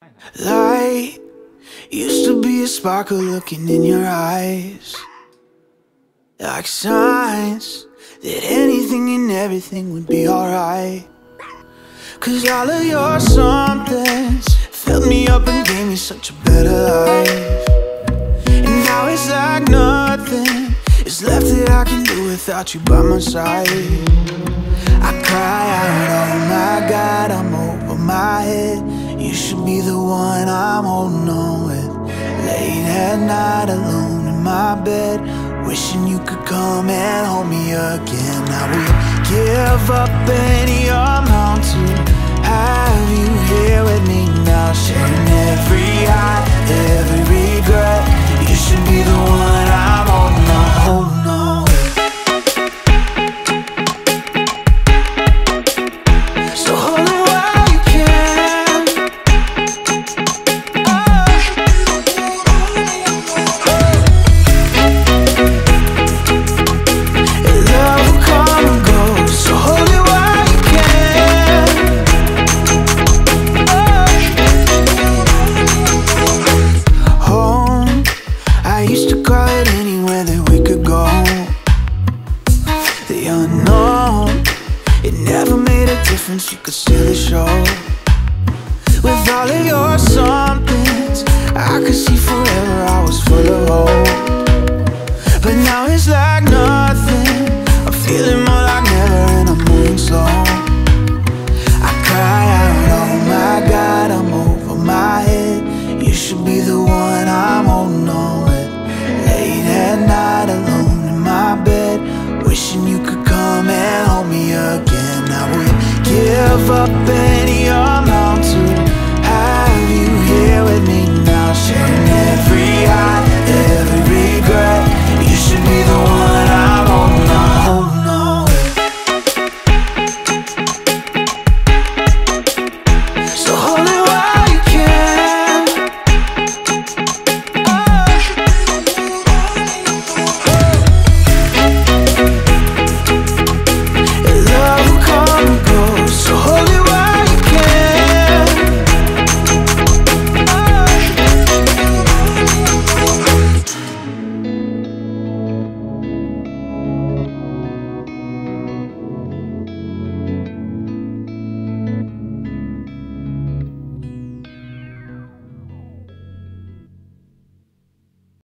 Light used to be a sparkle looking in your eyes, like signs that anything and everything would be alright. Cause all of your somethings filled me up and gave me such a better life. And now it's like nothing is left that I can do without you by my side. I cry out, oh my God, I'm over my head. You should be the one I'm holding on with. Late at night alone in my bed, wishing you could come and hold me again. I would give up any amount to have you here with me now, sharing every high, every regret. You should be the one I'm holding on with. So hold it while you can. Love will come and go, so hold it while you can. Home, I used to call it anywhere that we could go. The unknown, it never made a difference, you could steal the show. With all of your somethings, I could see forever, I was full of hope. But now it's like nothing, I'm feeling more like never and I'm moving slow. I cry out, oh my God, I'm over my head. You should be the one I'm holding on with. Late at night alone in my bed, wishing you could come and hold me again. I would give up